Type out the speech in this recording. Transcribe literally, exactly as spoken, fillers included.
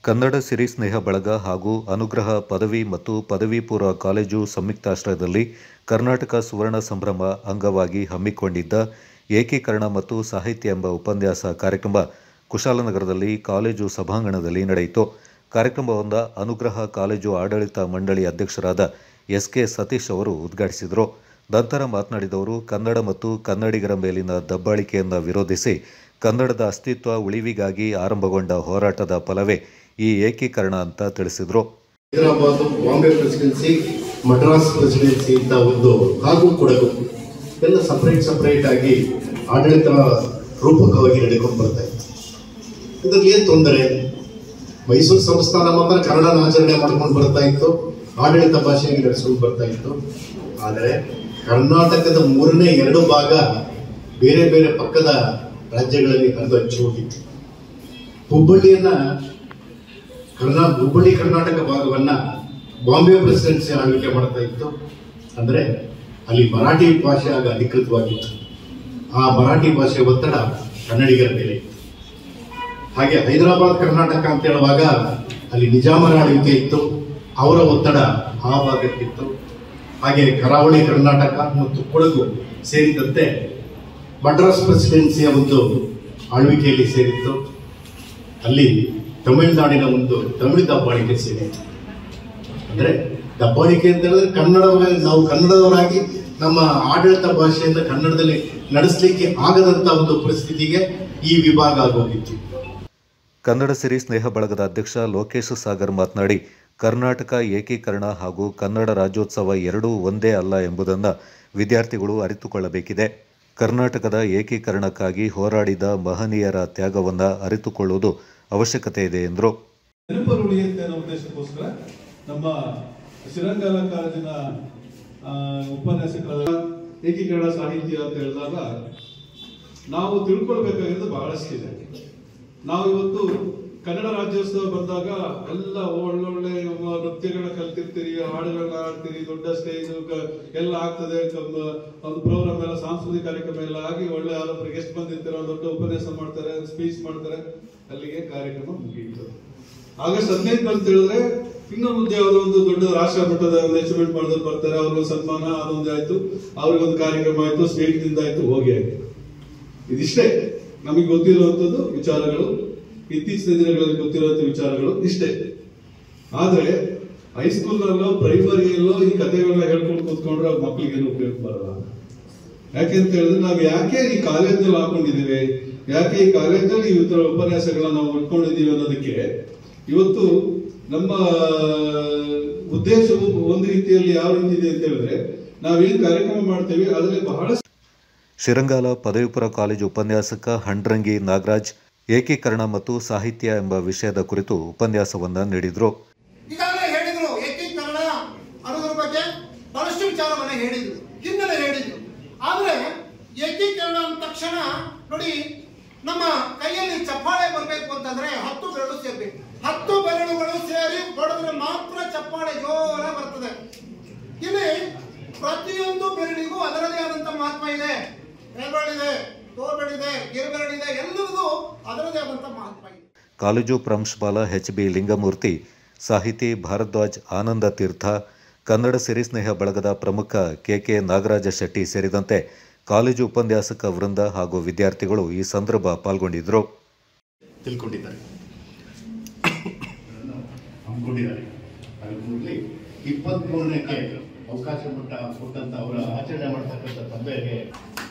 ಕನ್ನಡ ಸಿರಿ ಸ್ನೇಹ ಬಳಗ ಹಾಗೂ ಅನುಗ್ರಹ ಪದವಿ ಮತ್ತು ಪದವಿ ಪೂರ್ವ ಕಾಲೇಜು ಸಂಯುಕ್ತಾಶ್ರಯದಲ್ಲಿ ಕರ್ನಾಟಕ ಸುವರ್ಣ ಸಂಭ್ರಮ ಅಂಗವಾಗಿ ಹಮ್ಮಿಕೊಂಡಿದ್ದ ಏಕೀಕರಣ ಮತ್ತು ಸಾಹಿತ್ಯ ಎಂಬ ಉಪನ್ಯಾಸ ಕಾರ್ಯಕ್ರಮ ಕುಶಾಲನಗರದಲ್ಲಿ ಕಾಲೇಜು ಸಭಾಂಗಣದಲ್ಲಿ ನಡೆಯಿತು. ಕಾರ್ಯಕ್ರಮವನ್ನು ಅನುಗ್ರಹ ಕಾಲೇಜು ಆಡಳಿತ ಮಂಡಳಿ ಅಧ್ಯಕ್ಷರಾದ ಎಸ್ ಕೆ ಸತೀಶ್ ಅವರು ಉದ್ಘಾಟಿಸಿದರು. ನಂತರ ಮಾತನಾಡಿದವರು, ಕನ್ನಡ ಮತ್ತು ಕನ್ನಡಿಗರ ಮೇಲಿನ ದಬ್ಬಾಳಿಕೆಯನ್ನು ವಿರೋಧಿಸಿ ಕನ್ನಡದ ಅಸ್ತಿತ್ವ ಉಳಿವಿಗಾಗಿ ಆರಂಭಗೊಂಡ ಹೋರಾಟದ ಫಲವೇ ಈ ಏಕೀಕರಣ ಅಂತ ತಿಳಿಸಿದರು. ಹೈದರಾಬಾದ್, ಬಾಂಬೆ ಪ್ರೆಸಿಡೆನ್ಸಿ, ಮಡ್ರಾಸ್ ಪ್ರೆಸಿಡೆನ್ಸಿ ಅಂತ ಒಂದು ಹಾಗೂ ಕೊಡಗು ಎಲ್ಲ ಸಪರೇಟ್ ಸಪರೇಟ್ ಆಗಿ ಆಡಳಿತ ರೂಪಕವಾಗಿ ನಡೆಕೊಂಡು ಬರ್ತಾ ಇತ್ತು. ಇದರಲ್ಲಿ ಏನು ತೊಂದರೆ? ಮೈಸೂರು ಸಂಸ್ಥಾನ ಮಾತ್ರ ಕನ್ನಡನ ಆಚರಣೆ ಮಾಡ್ಕೊಂಡು ಬರ್ತಾ ಇತ್ತು, ಆಡಳಿತ ಭಾಷೆಯಾಗಿ ನಡೆಸ್ಕೊಂಡು ಬರ್ತಾ ಇತ್ತು. ಆದರೆ ಕರ್ನಾಟಕದ ಮೂರನೇ ಎರಡು ಭಾಗ ಬೇರೆ ಬೇರೆ ಪಕ್ಕದ ರಾಜ್ಯಗಳಲ್ಲಿ ಹರಿದು ಹಚ್ಚಿ ಹೋಗಿತ್ತು. ಹುಬ್ಬಳ್ಳಿಯನ್ನ ಕರ್ನಾ ಹುಬ್ಬಳ್ಳಿ ಕರ್ನಾಟಕ ಭಾಗವನ್ನ ಬಾಂಬೆ ಪ್ರೆಸಿಡೆನ್ಸಿ ಆಳ್ವಿಕೆ ಮಾಡ್ತಾ ಇತ್ತು. ಅಂದ್ರೆ ಅಲ್ಲಿ ಮರಾಠಿ ಭಾಷೆ ಆಗ ಅಧಿಕೃತವಾಗಿತ್ತು. ಆ ಮರಾಠಿ ಭಾಷೆ ಒತ್ತಡ ಕನ್ನಡಿಗರ ಮೇಲೆ ಇತ್ತು. ಹಾಗೆ ಹೈದರಾಬಾದ್ ಕರ್ನಾಟಕ ಅಂತ ಹೇಳುವಾಗ ಅಲ್ಲಿ ನಿಜಾಮರ ಆಳ್ವಿಕೆ ಇತ್ತು, ಅವರ ಒತ್ತಡ ಆ ಭಾಗಕ್ಕಿತ್ತು. ಹಾಗೆ ಕರಾವಳಿ ಕರ್ನಾಟಕ ಮತ್ತು ಕೊಡಗು ಸೇರಿದಂತೆ ಮಡ್ರಾಸ್ ಪ್ರೆಸಿಡೆನ್ಸಿಯ ಒಂದು ಆಳ್ವಿಕೆಯಲ್ಲಿ ಸೇರಿತ್ತು. ಅಲ್ಲಿ ತಮಿಳುನಾಡಿನ ಒಂದು ತಮಿಳು ದಬ್ಬಾಳಿಕೆ ಸೇರಿತ್ತು. ಅಂದ್ರೆ ದಬ್ಬಾಳಿಕೆ ಅಂತ ಹೇಳಿದ್ರೆ ಕನ್ನಡ ನಾವು ಕನ್ನಡದವರಾಗಿ ನಮ್ಮ ಆಡಳಿತ ಭಾಷೆಯಿಂದ ಕನ್ನಡದಲ್ಲಿ ನಡೆಸಲಿಕ್ಕೆ ಆಗದಂತ ಒಂದು ಪರಿಸ್ಥಿತಿಗೆ ಈ ವಿಭಾಗ ಆಗೋಗಿತ್ತು. ಕನ್ನಡ ಸಿರಿ ಸ್ನೇಹ ಬಳಗದ ಅಧ್ಯಕ್ಷ ಲೋಕೇಶ್ ಸಾಗರ್ ಮಾತನಾಡಿ, ಕರ್ನಾಟಕ ಏಕೀಕರಣ ಹಾಗೂ ಕನ್ನಡ ರಾಜ್ಯೋತ್ಸವ ಎರಡೂ ಒಂದೇ ಅಲ್ಲ ಎಂಬುದನ್ನು ವಿದ್ಯಾರ್ಥಿಗಳು ಅರಿತುಕೊಳ್ಳಬೇಕಿದೆ. ಕರ್ನಾಟಕದ ಏಕೀಕರಣಕ್ಕಾಗಿ ಹೋರಾಡಿದ ಮಹನೀಯರ ತ್ಯಾಗವನ್ನು ಅರಿತುಕೊಳ್ಳುವುದು ಅವಶ್ಯಕತೆ ಇದೆ ಎಂದರು. ನೆನಪು ಉಳಿಯುತ್ತೆ ಅನ್ನೋ ಉದ್ದೇಶಕ್ಕೋಸ್ಕರ ನಮ್ಮ ಶ್ರೀರಂಗಾಲ ಕಾಲೇಜಿನ ಉಪನ್ಯಾಸಕರಾದ ಏಕೀಕರಣ ಸಾಹಿತ್ಯ ಅಂತ ಹೇಳಿದಾಗ ನಾವು ತಿಳ್ಕೊಳ್ಬೇಕಾಗಿರೋದು ಬಹಳಷ್ಟಿದೆ. ನಾವು ಇವತ್ತು ಕನ್ನಡ ರಾಜ್ಯೋತ್ಸವ ಬಂದಾಗ ಎಲ್ಲ ಒಳ್ಳೊಳ್ಳೆ ನೃತ್ಯಗಳನ್ನ ಕಲ್ತಿರ್ತೀರಿ, ಹಾಡುಗಳನ್ನ ಆಡ್ತೀರಿ, ದೊಡ್ಡ ಸ್ಟೇಜ್ ಎಲ್ಲ ಆಗ್ತದೆ, ಒಂದು ಪ್ರೋಗ್ರಾಮ್ ಎಲ್ಲ ಸಾಂಸ್ಕೃತಿಕ ಕಾರ್ಯಕ್ರಮ ಎಲ್ಲ ಆಗಿ ಒಳ್ಳೆ ಯಾರೊಬ್ಬರು ಗೆಸ್ಟ್ ಬಂದಿರ್ತಾರೆ, ದೊಡ್ಡ ಉಪನ್ಯಾಸ ಮಾಡ್ತಾರೆ, ಸ್ಪೀಚ್ ಮಾಡ್ತಾರೆ, ಅಲ್ಲಿಗೆ ಕಾರ್ಯಕ್ರಮ ಮುಗಿಯಿತು. ಆಗಸ್ಟ್ ಹದಿನೈದು ಅಂತ ಹೇಳಿದ್ರೆ ಇನ್ನೊಂದು ಯಾವುದೋ ಒಂದು ದೊಡ್ಡ ರಾಷ್ಟ್ರ ಮಟ್ಟದ ಒಂದು ಅಚೀವ್ಮೆಂಟ್ ಮಾಡಿದ್ರು ಬರ್ತಾರೆ, ಅವ್ರಿಗೊಂದು ಸನ್ಮಾನ ಅದೊಂದು ಆಯ್ತು, ಅವ್ರಿಗೊಂದು ಕಾರ್ಯಕ್ರಮ ಆಯ್ತು, ಸ್ವೀಟ್ ದಿಂದ ಆಯ್ತು, ಹೋಗಿ ಆಯ್ತು. ಇದಿಷ್ಟೇ ನಮಗೆ ಗೊತ್ತಿರುವಂತದ್ದು ವಿಚಾರಗಳು, ಇತ್ತೀಚಿನ ದಿನಗಳಲ್ಲಿ ಗೊತ್ತಿರುವಂತ ವಿಚಾರಗಳು ಇಷ್ಟೇ. ಆದ್ರೆ ಹೈಸ್ಕೂಲ್ನಲ್ಲೋ ಪ್ರೈಮರಿಯಲ್ಲೋ ಈ ಕಥೆಗಳನ್ನ ಹೇಳ್ಕೊಂಡು ಕೂತ್ಕೊಂಡ್ರೆ ಮಕ್ಕಳಿಗೆ ಉಪಯೋಗ ಬರಲ್ಲ. ಯಾಕೆಂತ ಹೇಳಿದ್ರೆ ನಾವು ಯಾಕೆ ಈ ಕಾಲೇಜ್ನಲ್ಲಿ ಹಾಕೊಂಡಿದ್ದೀವಿ, ಯಾಕೆ ಈ ಕಾಲೇಜಲ್ಲಿ ಈ ತರ ಉಪನ್ಯಾಸಗಳನ್ನ ನಾವು ಇಟ್ಕೊಂಡಿದ್ದೀವಿ ಅನ್ನೋದಕ್ಕೆ ಇವತ್ತು ನಮ್ಮ ಉದ್ದೇಶವು ಒಂದು ರೀತಿಯಲ್ಲಿ ಯಾವ ರೀತಿ ಇದೆ ಅಂತ ಹೇಳಿದ್ರೆ, ನಾವೇನು ಕಾರ್ಯಕ್ರಮ ಮಾಡ್ತೇವೆ ಅದರಲ್ಲಿ ಬಹಳ. ಶ್ರೀರಂಗಾಲ ಪದವಿ ಪೂರ್ವ ಕಾಲೇಜು ಉಪನ್ಯಾಸಕ ಹಂಡ್ರಂಗಿ ನಾಗರಾಜ್ ಏಕೀಕರಣ ಮತ್ತು ಸಾಹಿತ್ಯ ಎಂಬ ವಿಷಯದ ಕುರಿತು ಉಪನ್ಯಾಸವನ್ನ ನೀಡಿದ್ರು. ಈಗಾಗಲೇ ಹೇಳಿದ್ರು, ಏಕೀಕರಣ ಅನ್ನೋದ್ರ ಬಗ್ಗೆ ಬಹಳಷ್ಟು ವಿಚಾರವನ್ನ ಹೇಳಿದ್ರು, ಹಿನ್ನೆಲೆ ಹೇಳಿದ್ರು. ಆದ್ರೆ ಏಕೀಕರಣ ಅಂದ ತಕ್ಷಣ ನೋಡಿ, ನಮ್ಮ ಕೈಯಲ್ಲಿ ಚಪ್ಪಾಳೆ ಬರಬೇಕು ಅಂತಂದ್ರೆ ಹತ್ತು ಬೆರಳು ಸೇರ್ಬೇಕು. ಹತ್ತು ಬೆರಳುಗಳು ಸೇರಿ ಹೊಡೆದ್ರೆ ಮಾತ್ರ ಚಪ್ಪಾಳೆ ಜೋರ ಬರ್ತದೆ. ಇಲ್ಲಿ ಪ್ರತಿಯೊಂದು ಬೆರಳಿಗೂ ಅದರದೇ ಆದಂತ ಮಹತ್ವ ಇದೆ. ಹೆಬ್ಬೆರಳಿದೆ, ತೋರ್ಬೆರಳಿದೆ, ಗಿರಿಬೆರಳಿದೆ, ಎಲ್ಲರಿಗೂ ಅದರದೇ ಆದಂತ ಮಹತ್ವ ಇದೆ. ಕಾಲೇಜು ಪ್ರಾಂಶುಪಾಲ ಎಚ್ ಬಿ ಲಿಂಗಮೂರ್ತಿ, ಸಾಹಿತಿ ಭಾರದ್ವಾಜ್ ಆನಂದ ತೀರ್ಥ, ಕನ್ನಡ ಸಿರಿ ಸ್ನೇಹ ಬಳಗದ ಪ್ರಮುಖ ಕೆ ಕೆ ನಾಗರಾಜ ಶೆಟ್ಟಿ ಸೇರಿದಂತೆ ಕಾಲೇಜು ಉಪನ್ಯಾಸಕ ವೃಂದ ಹಾಗೂ ವಿದ್ಯಾರ್ಥಿಗಳು ಈ ಸಂದರ್ಭ ಪಾಲ್ಗೊಂಡಿದ್ದರು. ತಿಳ್ಕೊಂಡಿದ್ದಾರೆ, ಹಮ್ಮಿಕೊಂಡಿದ್ದಾರೆ. ಇಪ್ಪತ್ತ್ ಮೂರನೇಕ್ಕೆ ಅವಕಾಶ ಕೊಟ್ಟ ಕೊಟ್ಟಂತ ಅವರ ಆಚರಣೆ ಮಾಡ್ತಕ್ಕಂಥ ಸಭೆಗೆ